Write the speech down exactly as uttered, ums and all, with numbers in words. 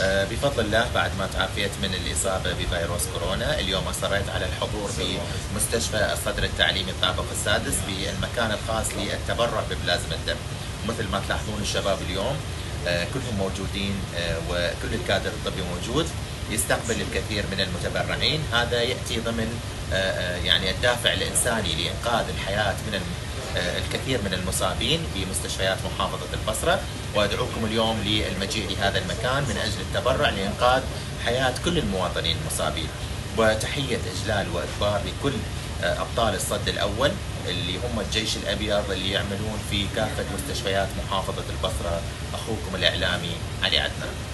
بفضل الله بعد ما تعافيت من الإصابة بفيروس كورونا، اليوم أصريت على الحضور بمستشفى الصدر التعليمي الطابق السادس بالمكان الخاص للتبرع ببلازما الدم. مثل ما تلاحظون الشباب اليوم كلهم موجودين وكل الكادر الطبي موجود يستقبل الكثير من المتبرعين. هذا يأتي ضمن يعني الدافع الإنساني لإنقاذ الحياة من الكثير من المصابين بمستشفيات محافظة البصرة، وأدعوكم اليوم للمجيء لهذا المكان من أجل التبرع لإنقاذ حياة كل المواطنين المصابين. وتحية إجلال وإكبار لكل أبطال الصد الأول اللي هم الجيش الأبيض اللي يعملون في كافة مستشفيات محافظة البصرة. أخوكم الإعلامي علي عدنان.